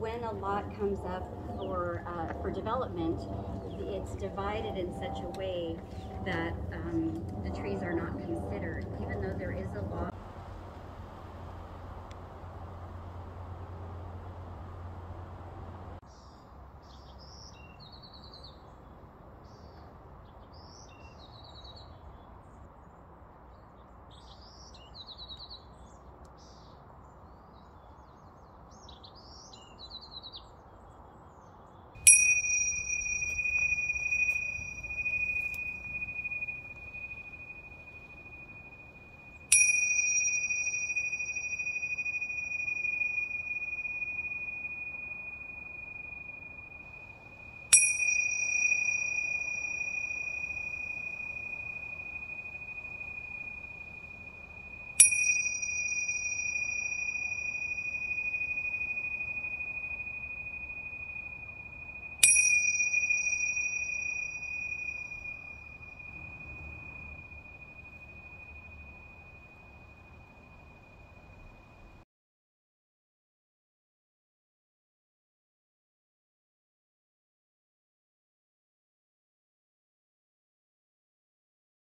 when a lot comes up for development, it's divided in such a way that the trees are not considered, even though there is a law.